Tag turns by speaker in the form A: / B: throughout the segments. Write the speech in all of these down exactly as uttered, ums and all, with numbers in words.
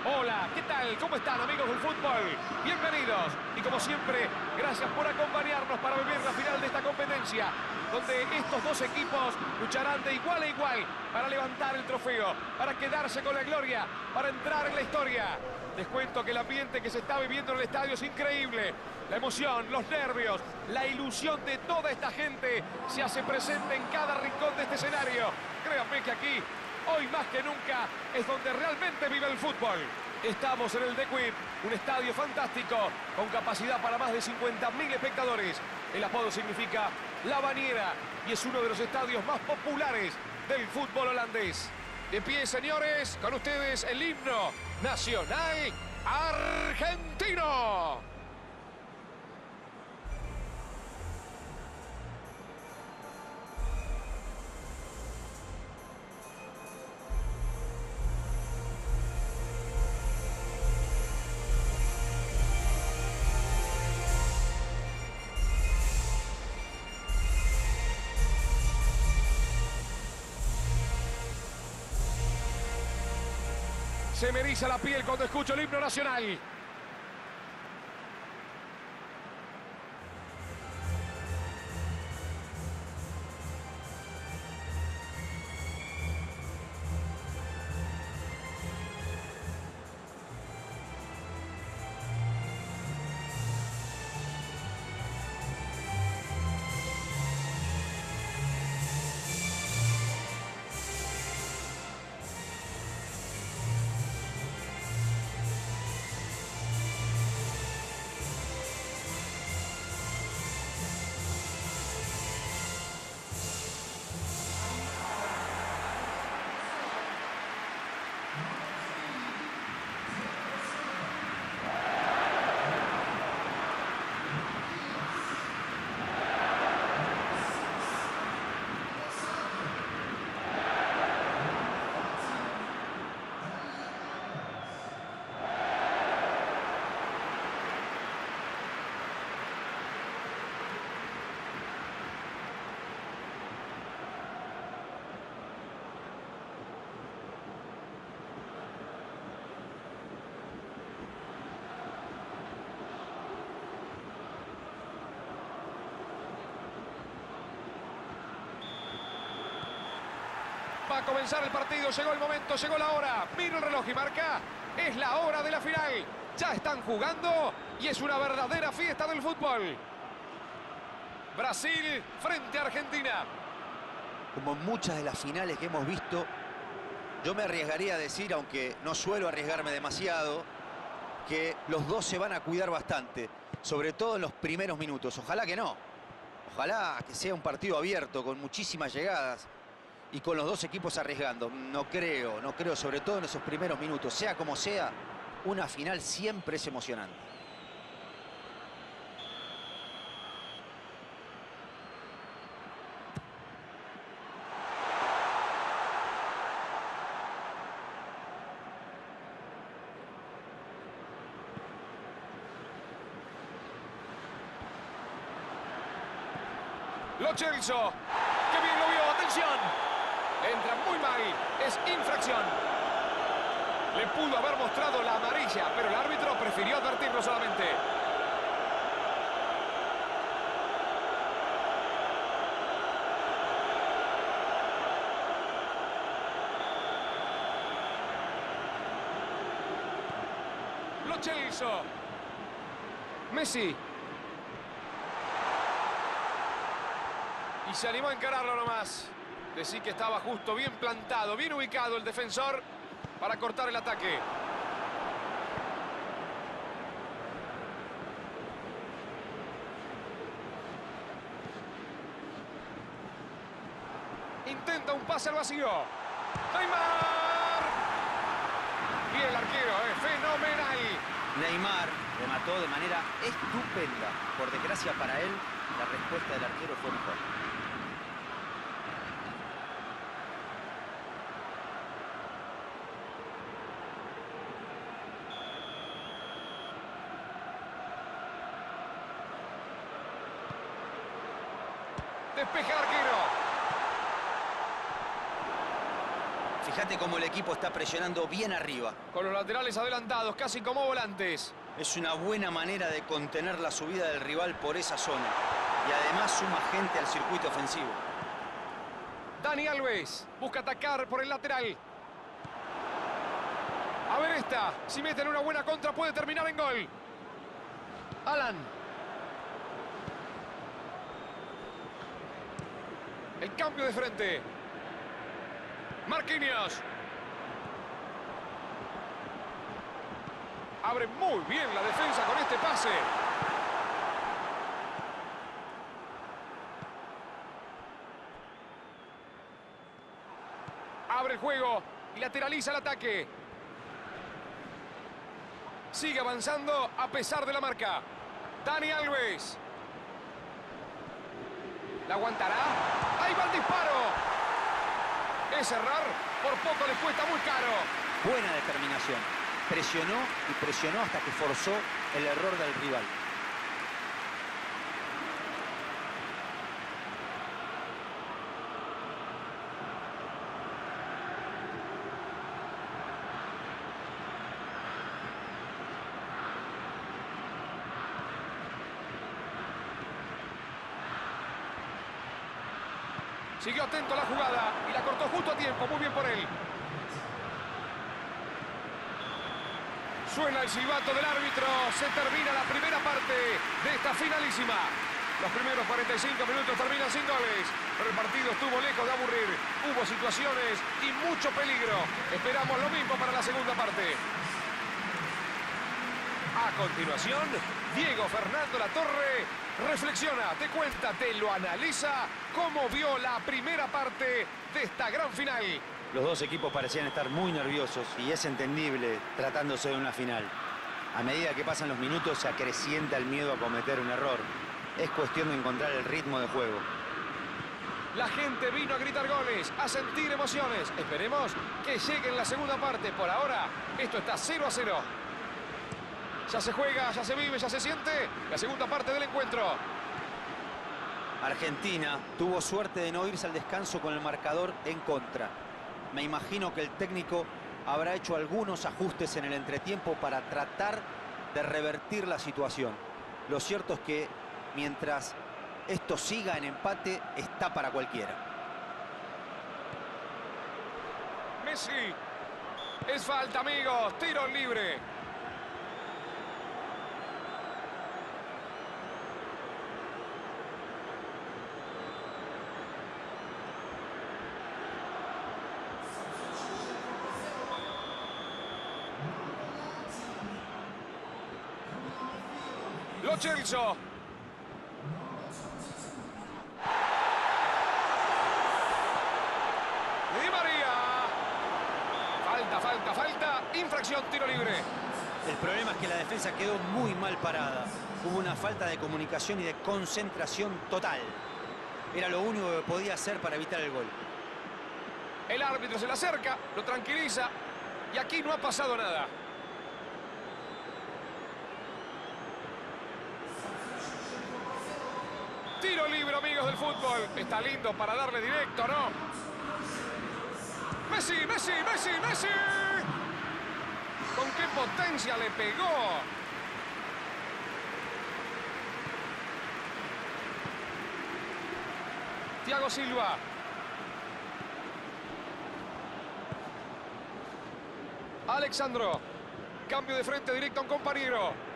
A: Hola, ¿qué tal? ¿Cómo están, amigos del fútbol? Bienvenidos. Y como siempre, gracias por acompañarnos para vivir la final de esta competencia, donde estos dos equipos lucharán de igual a igual para levantar el trofeo, para quedarse con la gloria, para entrar en la historia. Les cuento que el ambiente que se está viviendo en el estadio es increíble. La emoción, los nervios, la ilusión de toda esta gente se hace presente en cada rincón de este escenario. Créanme que aquí, hoy más que nunca, es donde realmente vive el fútbol. Estamos en el De Kuip, un estadio fantástico, con capacidad para más de cincuenta mil espectadores. El apodo significa La Bañera y es uno de los estadios más populares del fútbol holandés. De pie, señores, con ustedes el himno nacional argentino. Se me eriza la piel cuando escucho el himno nacional. Va a comenzar el partido, llegó el momento, llegó la hora. Mira el reloj y marca, es la hora de la final. Ya están jugando y es una verdadera fiesta del fútbol. Brasil frente a Argentina.
B: Como en muchas de las finales que hemos visto, yo me arriesgaría a decir, aunque no suelo arriesgarme demasiado, que los dos se van a cuidar bastante, sobre todo en los primeros minutos. Ojalá que no. Ojalá que sea un partido abierto, con muchísimas llegadas y con los dos equipos arriesgando. No creo, no creo, sobre todo en esos primeros minutos. Sea como sea, una final siempre es emocionante.
A: Lo Celso. ¡Qué bien lo vio! ¡Atención! Entra muy mal. Es infracción. Le pudo haber mostrado la amarilla, pero el árbitro prefirió advertirlo solamente. Lo Celso. Messi. Y se animó a encararlo nomás. Decí que estaba justo, bien plantado, bien ubicado el defensor para cortar el ataque. Intenta un pase al vacío. ¡Neymar! Bien el arquero, eh, fenomenal.
B: Neymar remató de manera estupenda. Por desgracia para él, la respuesta del arquero fue mejor.
A: Despeja el arquero.
B: Fíjate cómo el equipo está presionando bien arriba.
A: Con los laterales adelantados, casi como volantes.
B: Es una buena manera de contener la subida del rival por esa zona. Y además suma gente al circuito ofensivo.
A: Dani Alves busca atacar por el lateral. A ver esta. Si meten una buena contra puede terminar en gol. Alan. El cambio de frente. Marquinhos. Abre muy bien la defensa con este pase. Abre el juego y lateraliza el ataque. Sigue avanzando a pesar de la marca. Dani Alves. ¿La aguantará? ¡Ahí va el disparo! Es errar, por poco le cuesta muy caro.
B: Buena determinación. Presionó y presionó hasta que forzó el error del rival.
A: Siguió atento a la jugada y la cortó justo a tiempo. Muy bien por él. Suena el silbato del árbitro. Se termina la primera parte de esta finalísima. Los primeros cuarenta y cinco minutos terminan sin goles. Pero el partido estuvo lejos de aburrir. Hubo situaciones y mucho peligro. Esperamos lo mismo para la segunda parte. A continuación, Diego Fernando Latorre reflexiona, te cuenta, te lo analiza, cómo vio la primera parte de esta gran final.
B: Los dos equipos parecían estar muy nerviosos y es entendible tratándose de una final. A medida que pasan los minutos se acrecienta el miedo a cometer un error. Es cuestión de encontrar el ritmo de juego.
A: La gente vino a gritar goles, a sentir emociones. Esperemos que llegue en la segunda parte. Por ahora, esto está cero a cero. Ya se juega, ya se vive, ya se siente la segunda parte del encuentro.
B: Argentina tuvo suerte de no irse al descanso con el marcador en contra. Me imagino que el técnico habrá hecho algunos ajustes en el entretiempo para tratar de revertir la situación. Lo cierto es que mientras esto siga en empate, está para cualquiera.
A: Messi. Es falta, amigos. Tiro libre. Lo Celso. Di María. Falta, falta, falta. Infracción, tiro libre.
B: El problema es que la defensa quedó muy mal parada. Hubo una falta de comunicación y de concentración total. Era lo único que podía hacer para evitar el gol.
A: El árbitro se le acerca, lo tranquiliza y aquí no ha pasado nada. Tiro libre, amigos del fútbol. Está lindo para darle directo, ¿no? Messi, Messi, Messi, Messi. ¿Con qué potencia le pegó? Thiago Silva. Alexandro. Cambio de frente directo a un compañero.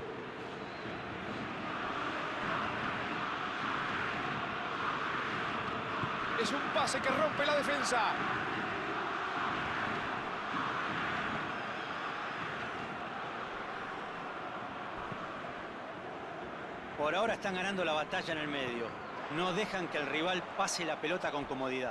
A: Es un pase que rompe la defensa.
B: Por ahora están ganando la batalla en el medio. No dejan que el rival pase la pelota con comodidad.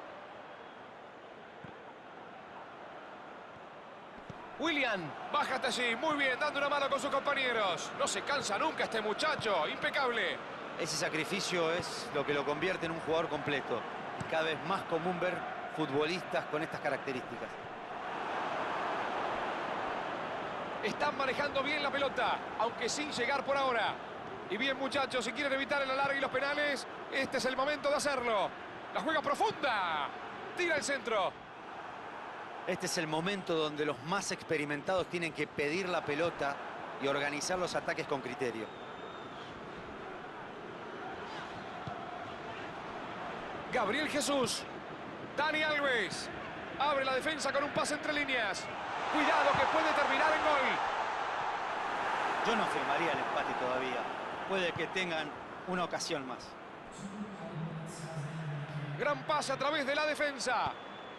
A: William, bájate allí. Muy bien, dando una mano con sus compañeros. No se cansa nunca este muchacho. Impecable.
B: Ese sacrificio es lo que lo convierte en un jugador completo. Cada vez más común ver futbolistas con estas características.
A: Están manejando bien la pelota, aunque sin llegar por ahora. Y bien, muchachos, si quieren evitar el alargue y los penales, este es el momento de hacerlo. La juega profunda. Tira el centro.
B: Este es el momento donde los más experimentados tienen que pedir la pelota y organizar los ataques con criterio.
A: Gabriel Jesús. Dani Alves. Abre la defensa con un pase entre líneas. Cuidado que puede terminar en gol.
B: Yo no firmaría el empate todavía. Puede que tengan una ocasión más.
A: Gran pase a través de la defensa.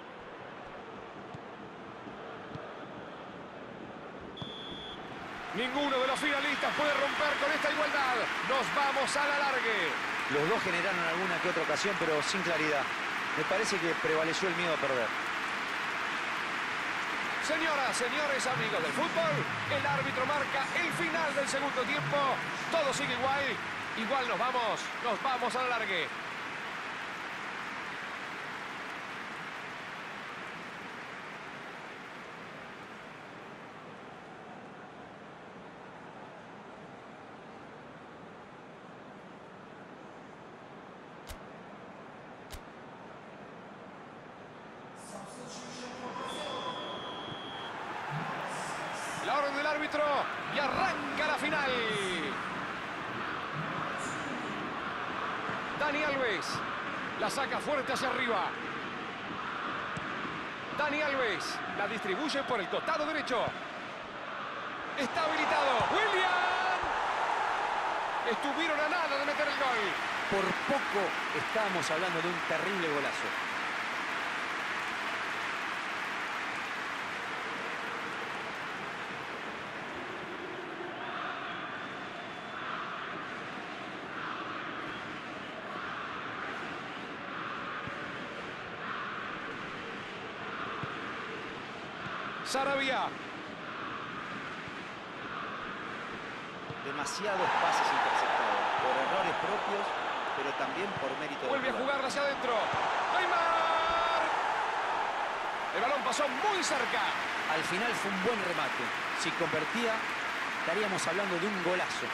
A: Ninguno de los finalistas puede romper con esta igualdad. Nos vamos al alargue.
B: Los dos generaron alguna que otra ocasión, pero sin claridad. Me parece que prevaleció el miedo a perder.
A: Señoras, señores, amigos del fútbol, el árbitro marca el final del segundo tiempo. Todo sigue igual. Igual nos vamos, nos vamos al alargue. La orden del árbitro y arranca la final. Dani Alves la saca fuerte hacia arriba. Dani Alves la distribuye por el costado derecho. Está habilitado. William. Estuvieron a nada de meter el gol.
B: Por poco estábamos hablando de un terrible golazo.
A: Sarabia.
B: Demasiados pases interceptados, por errores propios, pero también por mérito del
A: Vuelve a
B: jugador.
A: jugar hacia adentro. Neymar. El balón pasó muy cerca.
B: Al final fue un buen remate. Si convertía, estaríamos hablando de un golazo.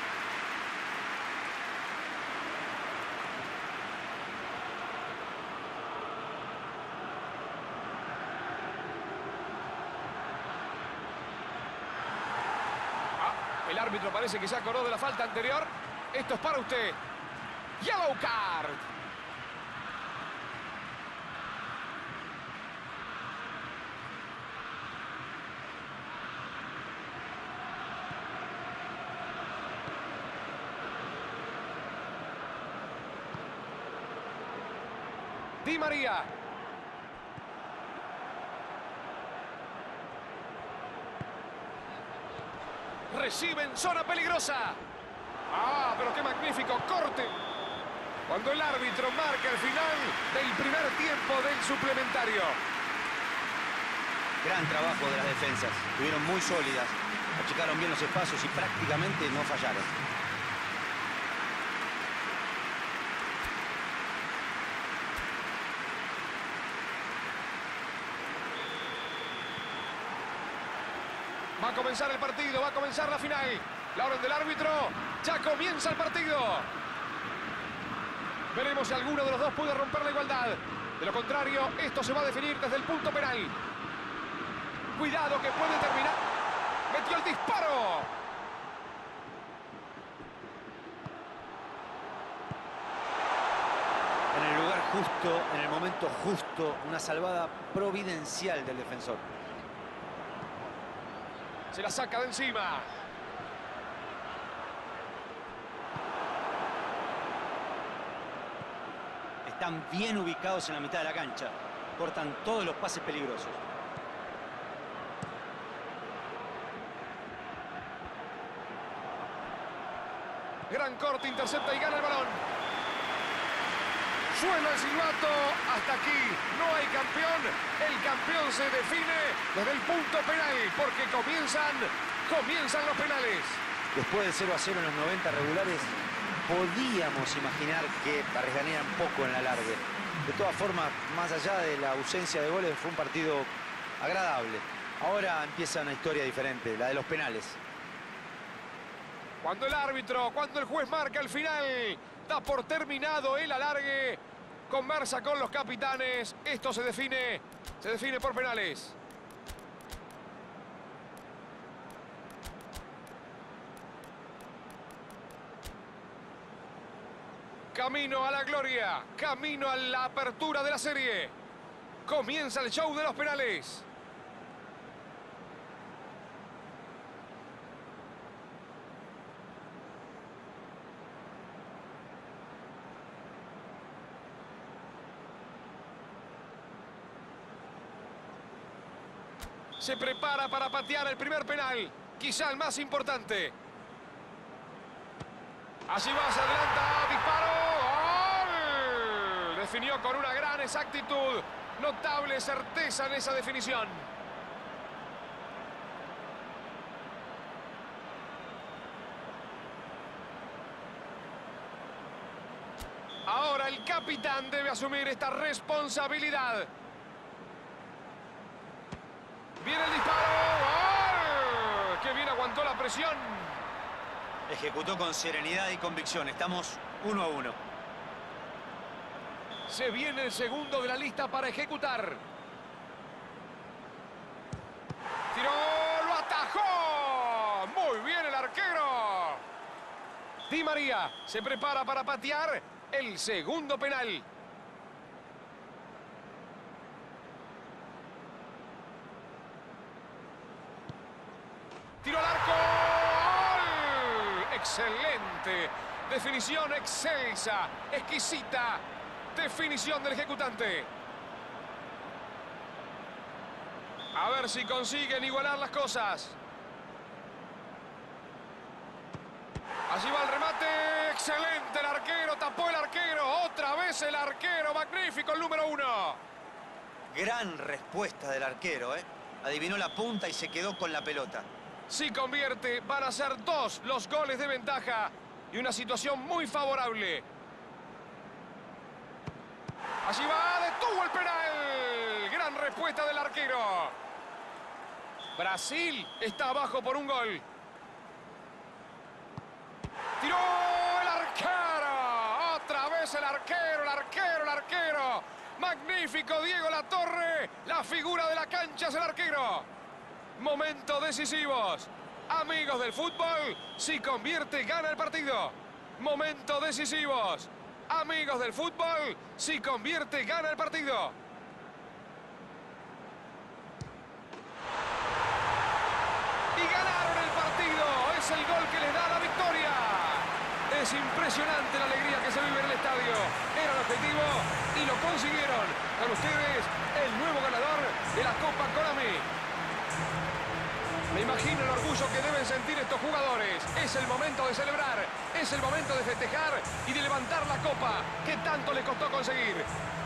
A: El árbitro parece que se acordó de la falta anterior. Esto es para usted. Yellow card. Di María. Recibe en zona peligrosa. Ah, pero qué magnífico corte. Cuando el árbitro marca el final del primer tiempo del suplementario.
B: Gran trabajo de las defensas. Estuvieron muy sólidas. Achicaron bien los espacios y prácticamente no fallaron.
A: Va a comenzar el partido, va a comenzar la final. La orden del árbitro, ya comienza el partido. Veremos si alguno de los dos puede romper la igualdad. De lo contrario, esto se va a definir desde el punto penal. Cuidado que puede terminar. Metió el disparo.
B: En el lugar justo, en el momento justo, una salvada providencial del defensor.
A: Se la saca de encima.
B: Están bien ubicados en la mitad de la cancha. Cortan todos los pases peligrosos.
A: Gran corte, intercepta y gana el balón. Suena el silbato. Hasta aquí no hay campeón. El campeón se define desde el punto penal porque comienzan, comienzan los penales.
B: Después del cero a cero en los noventa regulares, podíamos imaginar que arriesgarían poco en la larga. De todas formas, más allá de la ausencia de goles, fue un partido agradable. Ahora empieza una historia diferente, la de los penales.
A: Cuando el árbitro, cuando el juez marca el final, da por terminado el alargue. Conversa con los capitanes. Esto se define, se define por penales. Camino a la gloria, camino a la apertura de la serie. Comienza el show de los penales. Se prepara para patear el primer penal, quizá el más importante. Allí va, se adelanta, disparo. ¡Gol! Definió con una gran exactitud, notable certeza en esa definición. Ahora el capitán debe asumir esta responsabilidad. Viene el disparo. ¡Gol! ¡Qué bien aguantó la presión!
B: Ejecutó con serenidad y convicción. Estamos uno a uno.
A: Se viene el segundo de la lista para ejecutar. ¡Tiró! ¡Lo atajó! ¡Muy bien el arquero! Di María se prepara para patear el segundo penal. ¡Tiro al arco! ¡Gol! ¡Excelente! Definición excelsa, exquisita. Definición del ejecutante. A ver si consiguen igualar las cosas. Allí va el remate. ¡Excelente el arquero! Tapó el arquero. Otra vez el arquero. Magnífico el número uno.
B: Gran respuesta del arquero, ¿eh? Adivinó la punta y se quedó con la pelota.
A: Si convierte, van a ser dos los goles de ventaja y una situación muy favorable. Allí va, detuvo el penal. Gran respuesta del arquero. Brasil está abajo por un gol. Tiró el arquero. Otra vez el arquero, el arquero, el arquero. Magnífico Diego Latorre. La figura de la cancha es el arquero. Momentos decisivos. Amigos del fútbol, si convierte, gana el partido. Momentos decisivos. Amigos del fútbol, si convierte, gana el partido. Y ganaron el partido. Es el gol que les da la victoria. Es impresionante la alegría que se vive en el estadio. Era el objetivo y lo consiguieron. Con ustedes, el nuevo ganador de la Copa Konami. Me imagino el orgullo que deben sentir estos jugadores. Es el momento de celebrar, es el momento de festejar y de levantar la copa que tanto les costó conseguir.